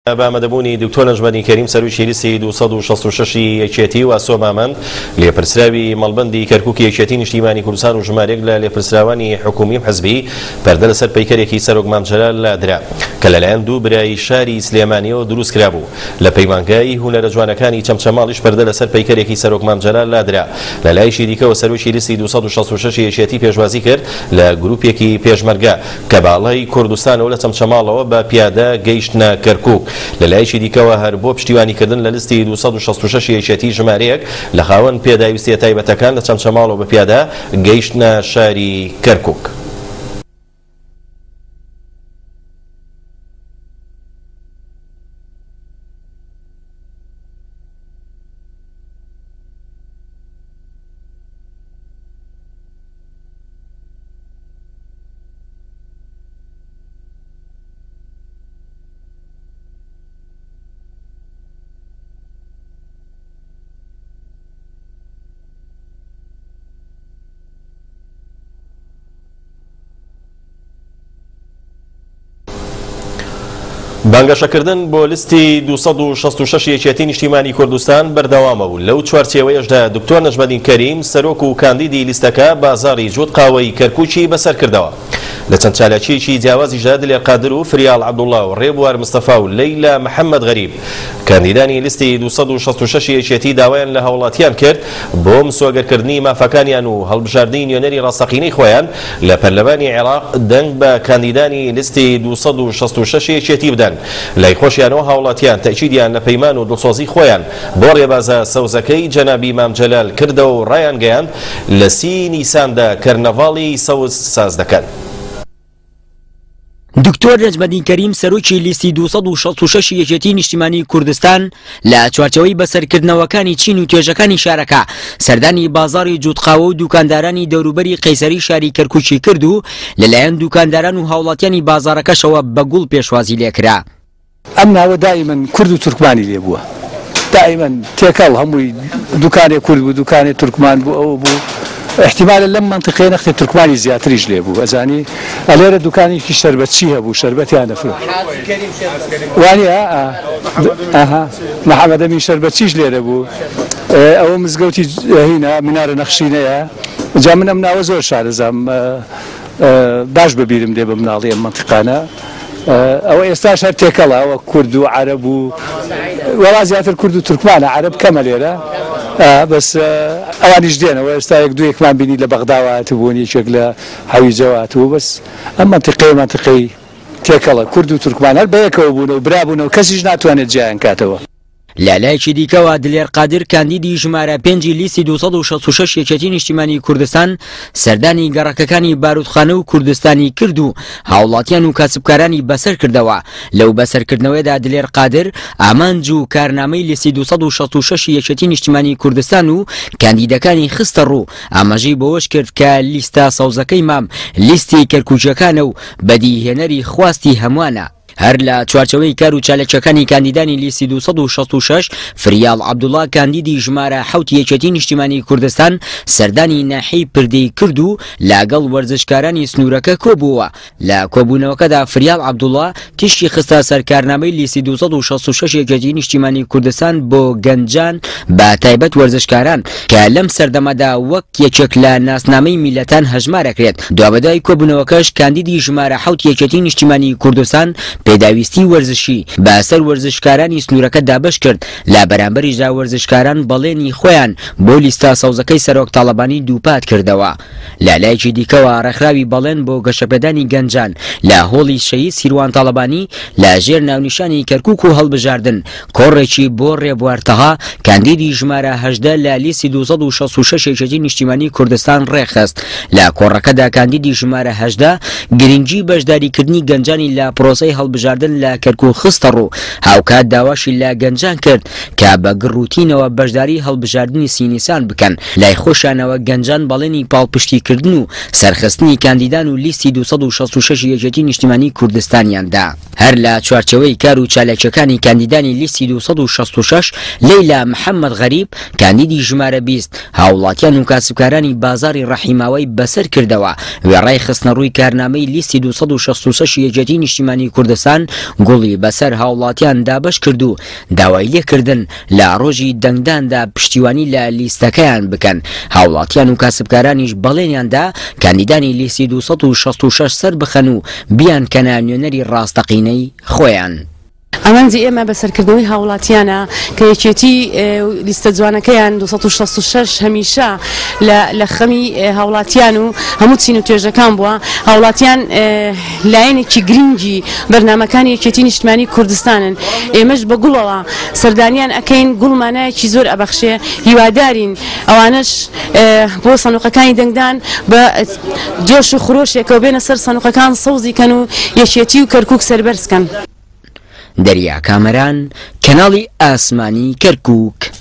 بامەدەبوونی دکتۆر نەجمەدین کەریم سەرۆکی لیستی 266 یەکێتی و ئاسۆمامەند لێپرسراوی مەڵبەندی کەرکووکی یەکێتی نیشتیمانی کوردستان و ژمارەیەک لە لێپرسراوانی حکومی حزبی پەردە لەسەر پەیکەرێکی سەرۆک مامجەلال لادرا کە لەلایەن دوو برای شاری سلێمانیەوە دروست کرابوو. لە پەیمانگای هونەرە جوانەکانی چەمچەماڵیش پەردە لەسەر پەیکەرێکی سەرۆک مامجەلال لادرا. لە لایشی دیکەوە سەرۆکی لیستی 266 یەکێتی پێشوازی کرد لە گروپێکی پێشمەرگە کە باڵای کوردستانەوە لە چەمچەماڵەوە بە پیادە گەیشتنە کەرکووک. لە لایشی دیکەوە هەر بۆ پشتیوانیکردن لە لیستی 266 یەکێتی ژمارەیەک لە خاوەن پێداویستیە تایبەتەکان لە چەمچەماڵەوە بە پیادە گەیشتنە شاری کەرکووک. بانگەشەکردن بۆ لیستی 266 یەکێتی نیشتیمانی کوردستان بەردەوامە بوو. لەو چوارچێوەیەشدا دکتۆر نەجمەدین کەریم سەرۆک و کاندیدی لیستەکە بازاڕی جوودقاوەی کەرکووکی بەسەر کردەوە. لە چەند چالاکیەکی جیاوازیشدا دلێر قادر و فریال عەبدوڵڵا و ڕێبوار مستەفا و لەیلا محەممەد غەریب کاندیدانی لیستی 266 یەکێتی داوایان لە هەوڵاتیان کرد بۆ مسۆگەرکردنی مافەکانیان و هەڵبژاردنی نوێنەری ڕاستەقینەی خۆیان لە پەرلەمانی عێراق دەنگ بە کاندیدانی لیستی 266 یەکێتی بدەن. لای خۆشیانەوە هاوڵاتیان تەکیدیان لە پەیمان و دڵسۆزی خۆیان بۆ ڕێبازە سەوزەکەی جەنابی مامجەلال کردەوە و ڕایان گەیاند لە 30 نیساندا کەرنەڤاڵی سەوز ساز دەکەن. دکتۆر نەجمەدین کەریم سەرۆکی لیستی 266 یەکێتی نیشتیمانی کوردستان لە چوارچەوەی بەسەرکردنەوەکانی چین و توێژەکانی شارەکە سەردانی بازاڕی جوودقاوە و دوکاندارانی دەوروبەری قەیسەری شاری کەرکووکی کرد و لەلایەن دوکانداران و هاوڵاتیانی بازاڕەکەشەوە بەگوڵ پێشوازی لێکرا. ئەم ناوە دائیمەن کورد و تورکمانی لێ بووە، دائیمەن تێکەڵ هەمووی دوکانێک کورد بوو دوکانێک تورکمان بوو ئەوە بوو. احتمالا لەم منطقەیە نەختێ تورکمانی زیاتریش لێ بوو. ئەزانی ئەلێرە دوکانێکی شەربەتچی هەبوو شەربەتیان نەفرۆ وانە محەممەد ئەمین شەربەتچیش لێرە بوو. ئەوە مزگەوتی هینە منارە نەخشینەیە. جا من ئەم ناوە زۆر شارەزام باش بەبیرم دێ بە مناڵی ئەم منطقانە. ئەوە ئێستاش هەر تێکەڵە ئەوە کورد و عەرەب و وەڵا زیاتر کورد و تورکمانە عەرەب کەمە لێرە بەس ئەوانیش دێنەوە ئێستا یەک دوو یەکمان بینی لە بەغداوات بوون یەکێک لە هەویجەوات و بەس ئەم منطقەی تێکەڵە کورد و تورکمان هەر بەیەکەوە بوون و برابوونەوە کەسیش ناتوانێت جیان کاتەوە. لەلایەکی دیکەوە دلێر قادر کاندیدی ژمارە 5 لیستی 266 یەکێتی نیشتیمانی کوردستان سەردانی گەڕەکەکانی بارودخانە و کوردستانی کرد و هاوڵاتیان و کاسبکارانی بەسەر کردەوە. لەو بەسەرکردنەوەیدا دلێر قادر ئامانج و کارنامەی لیستی 266 یەکێتی نیشتیمانی کوردستان و کاندیدەکانی خستە ڕوو ئاماژەی بەوەش کرد کە لیستە سەوزەکەی مام لیستی کەرکووکیەکانە و بەدیهێنەری خواستی هەمووانە. هەر لە چوارچەوەی کار و چالەکیەکانی کاندیدانی لیستی 266 فریال عەبدوڵڵا کاندیدی ژمارە 7 یەکێتی نیشتیمانی کوردستان سەردانی ناحەی پردەی کرد و لەگەڵ وەرزشکارانی سنوورەکە کۆبووە. لە کۆبوونەوەکەدا فریال عەبدوڵڵا تیشکی خستە سەر کارنامەی لیستی 266 یەکێتی نیشتیمانی کوردستان بۆ گەنجان بە تایبەت وەرزشکاران کە لەم سەردەمەدا وەک یەکێک لە ناسنامەی میلەتان هەژمارەکرێت. دوابەدای کۆبوونەوەکەش کاندیدی ژمارە 7 یەکێتی نیشتیمانی کوردستان پێداویستی وەرزشی بەسەر وەرزشکارانی سنوورەکە دابش کرد. لە بەرامبەریشدا وەرزشکاران بەڵێنی خۆیان بۆ لیستە سەوزەکەی سەرۆک تاڵەبانی دووپات کردەوە. لە لایەکی دیکەوە ڕێکخراوی بەڵێن بۆ گەشەپێدانی گەنجان لە هۆڵی شەهید سیروان تاڵەبانی لە ژێر ناونیشانی کەرکووک و هەڵبژاردن کۆڕێکی بۆ ڕێبوارتەها کاندیدی ژمارە 18 لە لیستی 266 یەکێتی نیشتیمانی کوردستان ڕێخست. لە کۆڕەکەدا کاندیدی ژمارە 18 گرنگی بەشداریکردنی گەنجانی لە پرۆسەی هەڵبژاردن لە کەرکووک خستە ڕوو. هاوکات داواشی لە گەنجان کرد کە بە گڕوتینەوە بەشداری هەڵبژاردننی سینیسان بکەن. لای خۆشانەوە گەنجان بەڵێنی پاڵپشتیکردن و سەرخستنی کاندیدان و لیستی 266 یەکێتی نیشتیمانی کوردستانیاندا. هەر لە چوارچەوەی کار و چالاکیەکانی کاندیدانی لیستی 266 لەیلا محەممەد غەریب کاندیدی ژمارە 20 هاوڵاتیان و کاسبکارانی بازاری ڕەحیماوەی بەسەر کردەوە. وێڕای خستنە ڕووی کارنامەی لیستی 266 یەکێتی نیشتیمانی کوردستان کوردستان گوڵی بەسەر هاوڵاتیان دابش کردو داوای لێکردن لە ڕۆژی دەنگداندا پشتیوانی لە لیستەکەیان بکەن. هاوڵاتیان و کاسبکارانیش بەڵێنیاندا کاندیدانی لیستی 266 سەر بخەن و بیان کەنە نوێنەری ڕاستەقینەی خۆیان. ئەمانجی ئێمە بەسەرکردنەوەی هاوڵاتیانە کە یەکێتی لیستە جوانەکەیان 266 هەمیشە لە خەمی هاوڵاتیان و هەموو چین و توێژەکان بووە. هاوڵاتیان لایەنێکی گرنگی بەرنامەکانی یەکێتی نیشتیمانی کوردستانن. ئێمەش بە گوڵەوە سەردانیان ئەکەین، گوڵمانایەکی زۆر ئەبەخشێ، هیوادارین ئەوانش بۆ سەنوقەکانی دەنگدان بە جۆش و خرۆشێکەوە بێنە سەر سەنوقەکان سەوزی کەن و یەکێتی و کەرکووک سەربەرزکەن. دەریا کامەران، کەناڵی ئاسمانی کەرکووک.